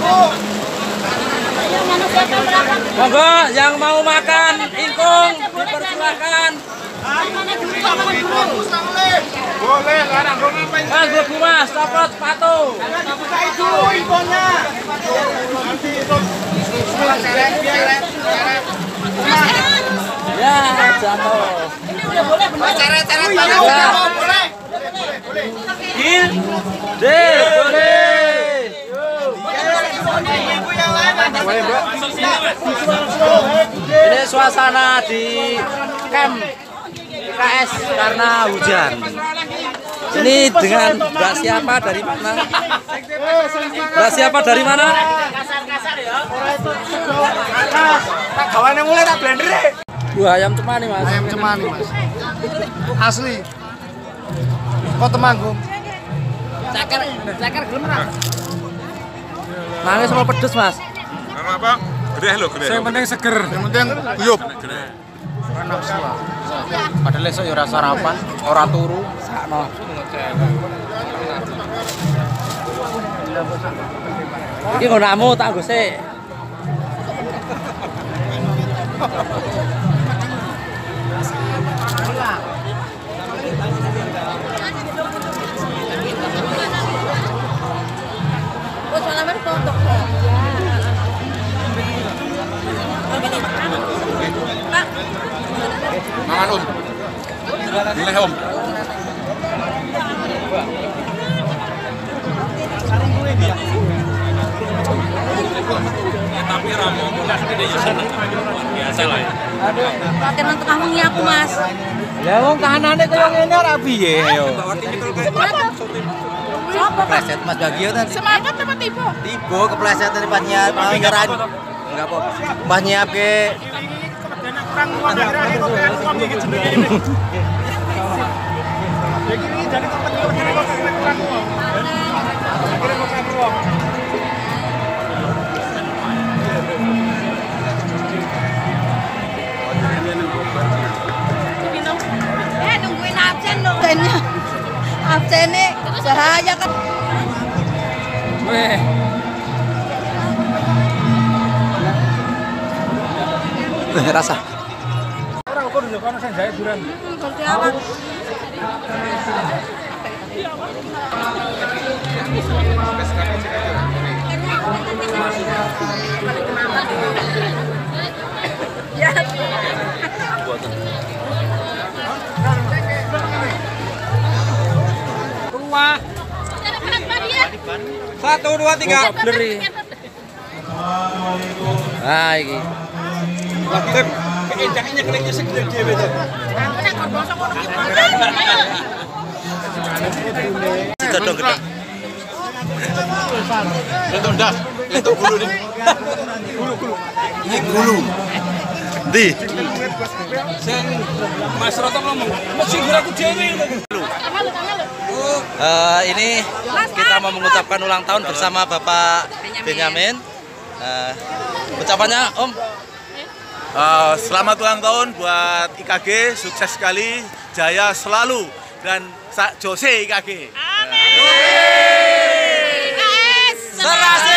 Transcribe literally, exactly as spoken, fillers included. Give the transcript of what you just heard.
Monggo yang mau makan ingkung dipersilakan. Boleh, larang dong ngapain? Mas, Bu Mas, copot sepatu. Buka itu ingkungnya. Nanti itu seret biar seret. Ya, jatuh. Ini udah boleh benar. Seret-seret boleh. Boleh. Gil. Deh, boleh. Ini suasana di camp K S karena hujan. Ini dengan Mbak siapa dari mana? Mbak siapa dari mana? Kasar-kasar ya. Tak kawannya mulai tak blender deh. Buah ayam cemani Mas. Ayam cemani Mas. Asli. Kok Temanggung? Ceker, ceker gelem ora? Nangis sama pedes Mas. Karena apa? Gede lho, gede. Yang penting seger, yang penting guyup. Enak sih. Padahal esuk ya ora sarapan, ora turu. Sakno. Iki nggonakmu tak nggo sik. Oh, salaman foto. Pak. Mangan Om. Milih Om. Tapi ramu udah gede seneng biasa lah ya. Aduh, tenan tengah wengi aku, Mas. Ya wong kahanane kaya ngene ora piye yo. Sopo, Pak? Kepleset Mas Bagio tadi. Semangat apa tiba? Tiba kepleset tadi pas nyiap mau nyeran. Enggak apa. Pas nyiap ke Kurang uang akhir-akhir kok kayak uang iki jenenge ini. Jadi ini jadi tempat kerja kok kurang uang. Akhirnya kok kurang uang. Eh, nungguin absen dong. Absennya. Absennya bahaya kan. Weh. Rasa. Orang kok dulu kono sing jahit duran. Hmm, seperti apa? Ya. Rumah. Satu, dua, tiga. Beri. Nah, ini. Lakep keencangannya kelingnya segede dhewe to. Dodong gede. Itu ndas, itu gulu nih. Gulu-gulu. Ini gulu. Di. Sing Mas Roto ngomong, "Mesti aku dhewe." Uh, ini kita mau mengucapkan ulang tahun bersama Bapak Benyamin. Uh, ucapannya Om. Uh, selamat ulang tahun buat I K G, sukses sekali, jaya selalu dan sak Jose I K G. Amin. Serasi.